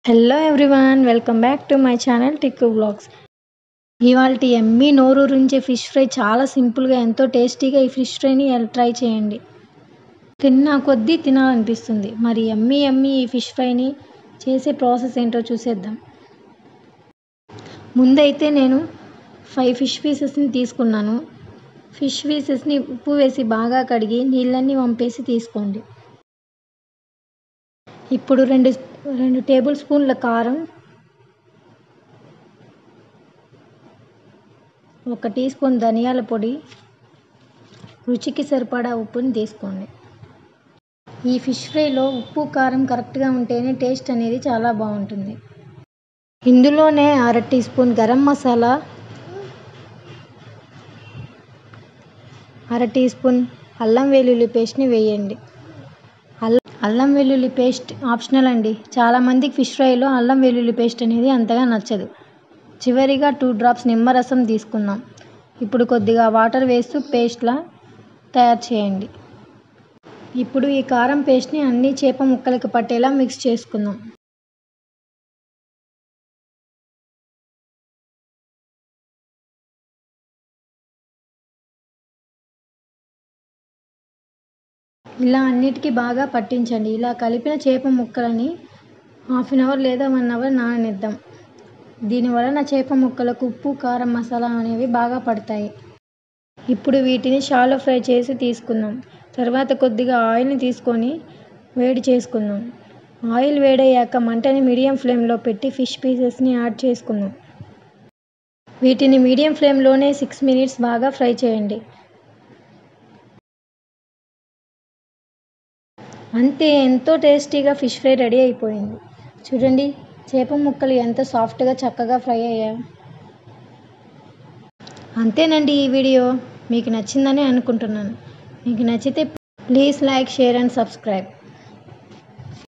Hello everyone, welcome back to my channel Tikku vlogs. ఇవాల్టి ఎమ్మీ నోరూరించే ఫిష్ ఫ్రై చాలా సింపుల్గా ఎంతో టేస్టీగా ఈ ఫిష్ ఫ్రైని ట్రై చేయండి. తిన్నా కొద్దీ తినాలనిపిస్తుంది. మరి ఎమ్మీ ఈ ఫిష్ ఫ్రైని చేసే ప్రాసెస్ ఏంటో చూసేద్దాం. ముందైతే నేను 5 ఫిష్ పీసెస్ని తీసుకున్నాను. ఫిష్ పీసెస్ని ఉప్పు వేసి బాగా కడిగి నీళ్ళన్నీ వంపేసి తీసుకోండి. ఇప్పుడు రెండు టేబుల్ స్పూన్ల కారం, 1 టీ స్పూన్ ధనియాల పొడి, రుచికి సరిపడా ఉప్పుని తీసుకోండి. ఈ ఫిష్ ఫ్రైలో ఉప్పు కారం కరెక్ట్గా ఉంటేనే టేస్ట్ అనేది చాలా బాగుంటుంది. ఇందులోనే 1/2 teaspoon garam masala, 1/2 teaspoon అల్లం వెల్లుల్లి పేస్ట్ని వేయండి. అల్లం వెల్లుల్లి పేస్ట్ ఆప్షనల్ అండి. చాలామందికి ఫిష్ ఫ్రైలో అల్లం వెల్లుల్లి పేస్ట్ అనేది అంతగా నచ్చదు. చివరిగా 2 డ్రాప్స్ నిమ్మరసం తీసుకుందాం. ఇప్పుడు కొద్దిగా వాటర్ వేస్తూ పేస్ట్లా తయారు చేయండి. ఇప్పుడు ఈ కారం పేస్ట్ని అన్ని చేప ముక్కలకి పట్టేలా మిక్స్ చేసుకుందాం. ఇలా అన్నిటికీ బాగా పట్టించండి. ఇలా కలిపిన చేప ముక్కలని 1/2 అవర్ లేదా 1 అవర్ నాననిద్దాం. దీనివలన చేప ముక్కలకు ఉప్పు, కారం, మసాలా అనేవి బాగా పడతాయి. ఇప్పుడు వీటిని షాలో ఫ్రై చేసి తీసుకుందాం. తర్వాత కొద్దిగా ఆయిల్ని తీసుకొని వేడి చేసుకుందాం. ఆయిల్ వేడయ్యాక మంటని మీడియం ఫ్లేమ్లో పెట్టి ఫిష్ పీసెస్ని యాడ్ చేసుకుందాం. వీటిని మీడియం ఫ్లేమ్లోనే 6 మినిట్స్ బాగా ఫ్రై చేయండి. అంతే, ఎంతో టేస్టీగా ఫిష్ ఫ్రై రెడీ అయిపోయింది. చూడండి, చేప ముక్కలు ఎంత సాఫ్ట్గా చక్కగా ఫ్రై అయ్యాయి. అంతేనండి, ఈ వీడియో మీకు నచ్చిందని అనుకుంటున్నాను. మీకు నచ్చితే please like, share and subscribe.